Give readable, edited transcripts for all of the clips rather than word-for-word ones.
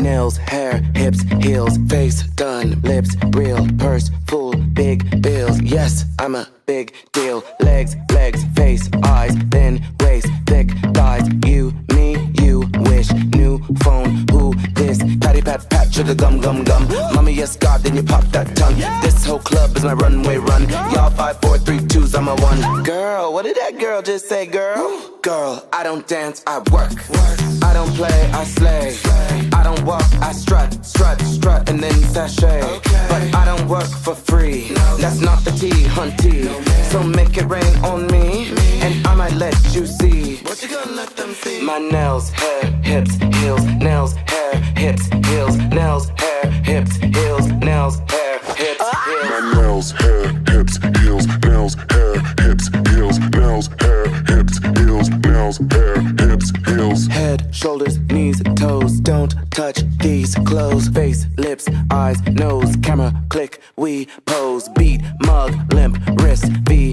nails, hair, hips, heels, face done, lips real, purse full, big bills. Yes, I'm a big deal. Legs, face, eyes, thin waist, thick thighs. You, me, you wish. New phone, who this? Patty pat pat to the gum. Mommy, yes God, then you pop that tongue. This whole club is my runway run. Y'all 5, 4, 3, 2s, I'm a 1. Girl, what did that girl just say, girl? Girl, I don't dance, I work. I don't play, I slay. I don't walk, I strut, and then sashay. But I don't work for free. That's not the T, hunty. So make it rain on me, and I might let you see. What you gonna let them see? My nails, hair, hips, heels, nails, hair, hips, heels, nails, hair, hips, heels, nails, hair, hips, heels. My nails, hair, hips, heels, nails, hair, hips, heels, nails, hair, hips, heels, nails, hair, hips, heels. Head, shoulders, knees, toes, don't touch these clothes. Face, lips, eyes, nose, camera, click, we pose. Beat, mug, limp, wrist,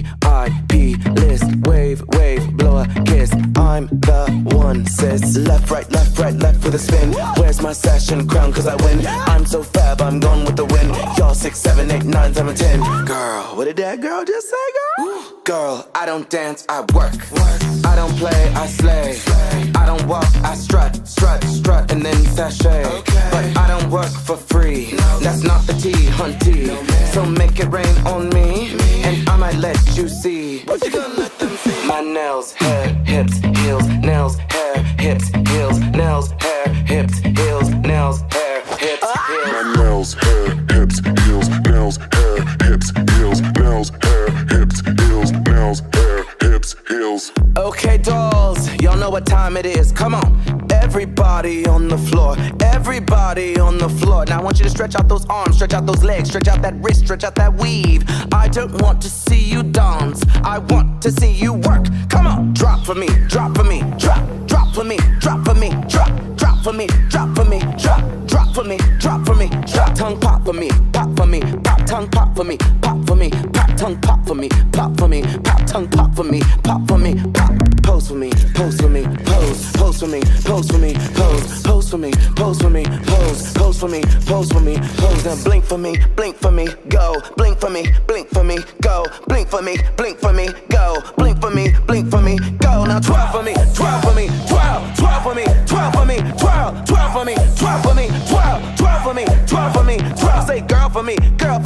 VIP list. Wave, blow a kiss. I'm the one, sis. Left, right, left with a spin. Where's my session crown? Cause I win. I'm so fab, I'm gone with the wind. Y'all 6, 7, 8, 9, 7, 10. Girl, what did that girl just say, girl? Girl, I don't dance, I work. I don't play, I slay. I don't walk, I strut, and then sashay. But I don't work for free. That's not the T, hunty. So make it rain on me, and I might let you see. What you gonna let them see? My nails, hair, hips, heels, nails, hair, hips, heels, nails, hair, hips, heels, nails, hair, hips, heels. My nails, hair, hips, heels, nails, hair, hips, heels, nails, hair, hips, heels, nails, hair, hips, heels. Okay, dolls, y'all know what time it is. Come on. Everybody on the floor, everybody on the floor. Now I want you to stretch out those arms, stretch out those legs, stretch out that wrist, stretch out that weave. I don't want to see you dance, I want to see you work. Come on, drop for me, drop for me, drop for me, drop for me, drop for me, drop for me, drop for me, drop for me, drop tongue pop for me, pop for me, pop tongue pop for me, pop for me, pop tongue pop for me, pop for me, pop tongue pop for me, pop for me, pop. Pose for me, pose for me, pose for me, pose for me, pose for me, pose for me, pose for me, pose for me, pose. Now blink for me, go, blink for me, go, blink for me, go, blink for me, go. Now twirl for me, twirl for me, twirl for me, twirl for me, twirl for me, twirl for me, twirl for me, twirl for me, twirl. Say girl for me,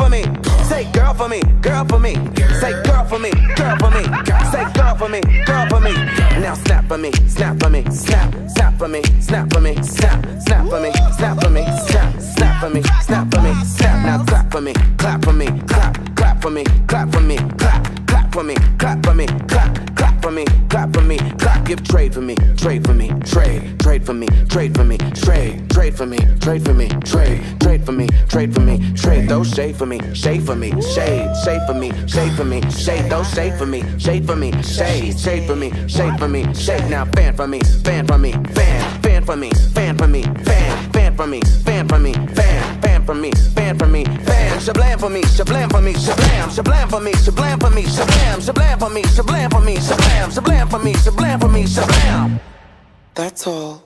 say girl for me, say girl for me, say girl for me, girl for me. Now snap for me, snap for me, snap for me, snap for me, snap for me, snap for me, snap for me, snap for me, snap. Now clap for me, clap for me, clap for me, clap for me, clap for me, clap for me, clap for me, clap for me, clap. Give trade for me, trade for me, trade for me, trade for me, trade for me, trade for me, trade for me, trade for me, trade. Those shade for me, shade for me, shade for me, shade for me, shade. Those shade for me, shade for me, shade for me, shade for me, shade. Now fan for me, fan for me, fan for me, fan for me, fan for me, fan for me, fan for me, fan for me, fan. Shablam for me, shablam for me, shablam, shablam for me, shablam for me, shablam, shablam for me, shablam for me, shablam, shablam for me, shablam for me, shablam. That's all.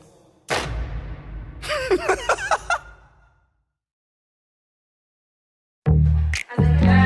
I